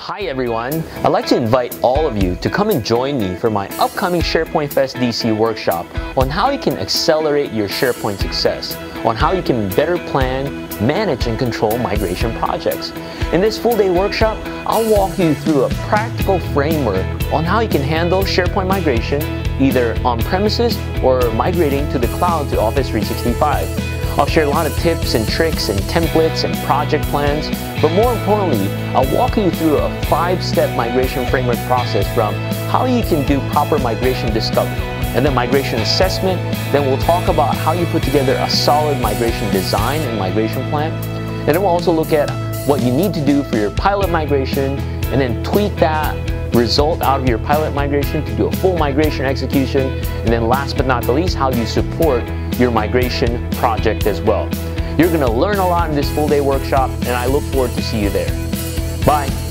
Hi everyone, I'd like to invite all of you to come and join me for my upcoming SharePoint Fest DC workshop on how you can accelerate your SharePoint success, on how you can better plan, manage, and control migration projects. In this full-day workshop, I'll walk you through a practical framework on how you can handle SharePoint migration either on-premises or migrating to the cloud to Office 365. I'll share a lot of tips and tricks and templates and project plans, but more importantly, I'll walk you through a 5-step migration framework process from how you can do proper migration discovery and then migration assessment. Then we'll talk about how you put together a solid migration design and migration plan. And then we'll also look at what you need to do for your pilot migration and then tweak that result out of your pilot migration to do a full migration execution. And then last but not the least, how you support your migration project as well. You're going to learn a lot in this full-day workshop, and I look forward to see you there. Bye.